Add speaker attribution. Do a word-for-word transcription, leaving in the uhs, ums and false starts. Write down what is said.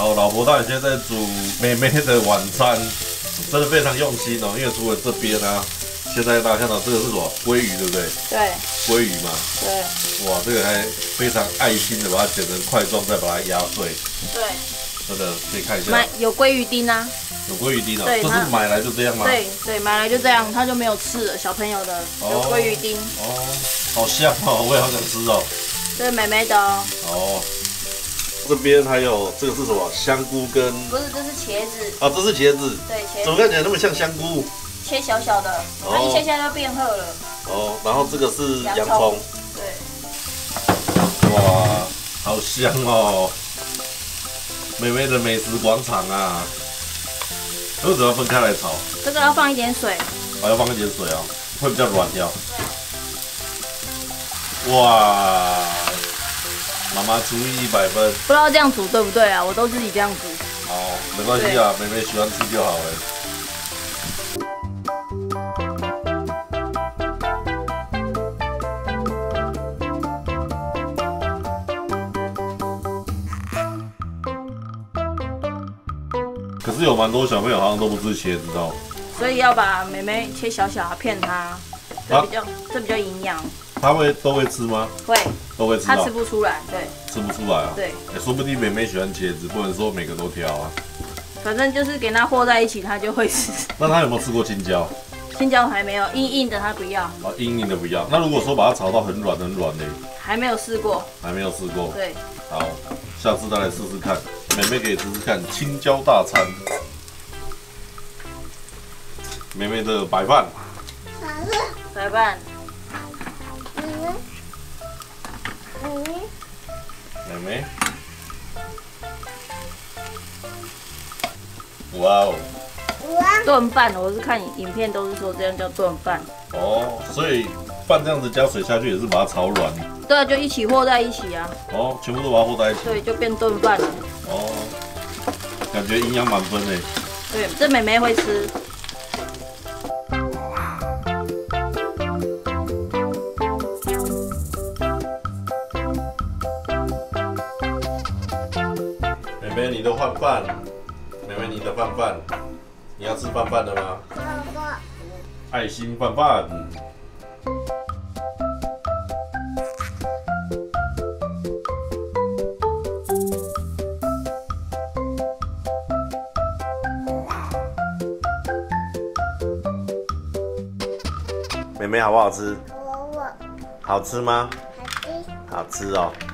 Speaker 1: 好，老婆大人现在在煮妹妹的晚餐，真的非常用心哦。因为除了这边啊，现在大家看到这个是什么？鲑鱼，对不对？
Speaker 2: 对。
Speaker 1: 鲑鱼嘛。
Speaker 2: 对。
Speaker 1: 哇，这个还非常爱心的把它剪成块状，再把它压碎。
Speaker 2: 对。
Speaker 1: 真的可以看一下。
Speaker 2: 买有鲑鱼丁啊。
Speaker 1: 有鲑鱼丁哦。
Speaker 2: 对。
Speaker 1: 这是买来就这样吗？
Speaker 2: 对对，买来就这样，它就没有刺了。小朋友的有鲑鱼丁。
Speaker 1: 哦。好香哦，我也好想吃哦。
Speaker 2: 这是妹妹的哦。
Speaker 1: 哦。这边还有这个是什么？香菇跟
Speaker 2: 不是，这是茄子
Speaker 1: 啊，这是茄子。
Speaker 2: 对，茄子。
Speaker 1: 怎么看起来那么像香菇？
Speaker 2: 切小小的，它一切下就变褐了。哦，
Speaker 1: 然后这个是洋葱。
Speaker 2: 对。
Speaker 1: 哇，好香哦！妹妹的美食广场啊，为什么要分开来炒？
Speaker 2: 这个要放一点水。
Speaker 1: 还要放一点水哦，会比较软掉。哇！妈妈厨艺一百分，
Speaker 2: 不知道这样煮对不对啊？我都自己这样煮。
Speaker 1: 好，没关系啊，妹妹喜欢吃就好了。可是有蛮多小朋友好像都不吃茄子哦，
Speaker 2: 所以要把妹妹切小小的骗她，这比较、啊、这比较营养。
Speaker 1: 她会都会吃吗？
Speaker 2: 会。
Speaker 1: 都会吃。
Speaker 2: 她吃不出来，对。
Speaker 1: 吃不出来啊？
Speaker 2: 对。
Speaker 1: 哎、欸，说不定妹妹喜欢茄子，不能说每个都挑啊。
Speaker 2: 反正就是给她和在一起，她就会吃。
Speaker 1: 那她有没有吃过青椒？
Speaker 2: 青椒还没有，硬硬的她不要。
Speaker 1: 啊，硬硬的不要。那如果说把它炒到很软很软呢？
Speaker 2: 还没有试过。
Speaker 1: 还没有试过。
Speaker 2: 对。
Speaker 1: 好，下次再来试试看。妹妹可以试试看青椒大餐。妹妹的白饭。
Speaker 2: 白饭。
Speaker 1: 妹妹。哇哦。
Speaker 2: 炖饭，我是看影片都是说这样叫炖饭。
Speaker 1: 哦，所以饭这样子加水下去也是把它炒软。
Speaker 2: 对啊，就一起和在一起啊。
Speaker 1: 哦，全部都把它和在一起。
Speaker 2: 对，就变炖饭了。
Speaker 1: 哦，感觉营养满分诶。
Speaker 2: 对，这妹妹会吃。
Speaker 1: 妹妹，你的饭饭。妹妹，你的饭饭。你要吃饭饭的吗？饭饭。爱心饭饭。妹妹好不好吃？好吃吗？好吃。好吃哦。